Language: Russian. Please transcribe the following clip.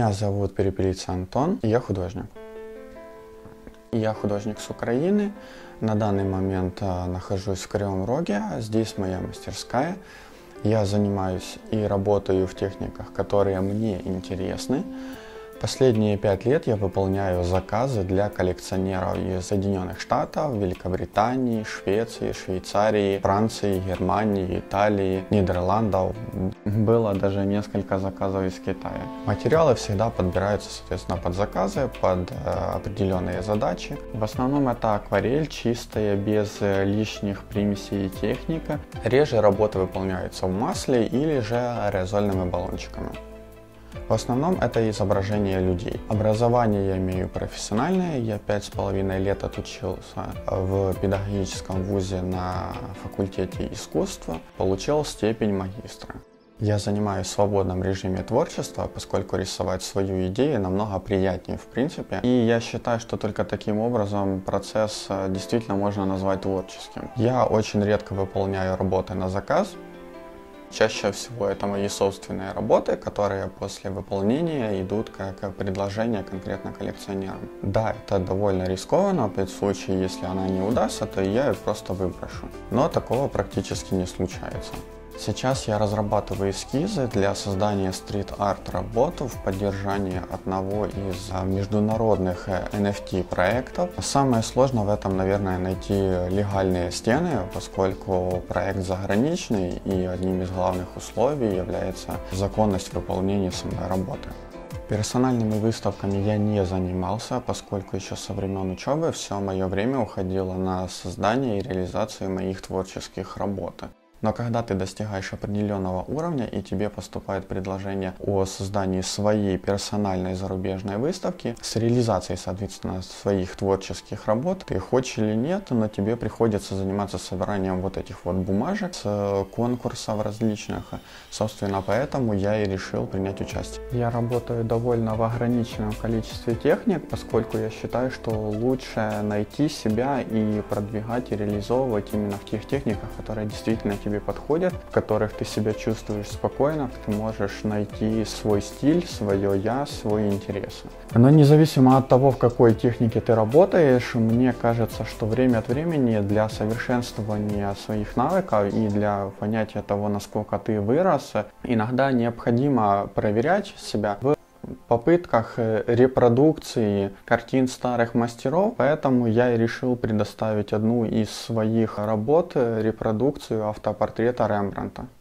Меня зовут Перепелица Антон, и я художник. Я художник с Украины. На данный момент нахожусь в Кривом Роге. Здесь моя мастерская. Я занимаюсь и работаю в техниках, которые мне интересны. Последние 5 лет я выполняю заказы для коллекционеров из Соединенных Штатов, Великобритании, Швеции, Швейцарии, Франции, Германии, Италии, Нидерландов. Было даже несколько заказов из Китая. Материалы всегда подбираются, соответственно, под заказы, под определенные задачи. В основном это акварель, чистая, без лишних примесей и техника. Реже работы выполняются в масле или же аэрозольными баллончиками. В основном это изображение людей. Образование я имею профессиональное. Я 5,5 лет отучился в педагогическом вузе на факультете искусства. Получил степень магистра. Я занимаюсь в свободном режиме творчества, поскольку рисовать свою идею намного приятнее в принципе. И я считаю, что только таким образом процесс действительно можно назвать творческим. Я очень редко выполняю работы на заказ. Чаще всего это мои собственные работы, которые после выполнения идут как предложение конкретно коллекционерам. Да, это довольно рискованно, опять в случае, если она не удастся, то я ее просто выброшу. Но такого практически не случается. Сейчас я разрабатываю эскизы для создания стрит-арт работ в поддержании одного из международных NFT проектов. Самое сложное в этом, наверное, найти легальные стены, поскольку проект заграничный и одним из главных условий является законность выполнения самой работы. Персональными выставками я не занимался, поскольку еще со времен учебы все мое время уходило на создание и реализацию моих творческих работ. Но когда ты достигаешь определенного уровня и тебе поступает предложение о создании своей персональной зарубежной выставки с реализацией, соответственно, своих творческих работ, ты хочешь или нет, но тебе приходится заниматься собиранием вот этих вот бумажек с конкурсов различных. Собственно, поэтому я и решил принять участие. Я работаю довольно в ограниченном количестве техник, поскольку я считаю, что лучше найти себя и продвигать и реализовывать именно в тех техниках, которые действительно тебе подходят, в которых ты себя чувствуешь спокойно, ты можешь найти свой стиль, свое я, свои интересы. Но независимо от того, в какой технике ты работаешь, мне кажется, что время от времени для совершенствования своих навыков и для понятия того, насколько ты вырос, иногда необходимо проверять себя в попытках репродукции картин старых мастеров, поэтому я и решил предоставить одну из своих работ, репродукцию автопортрета Рембрандта.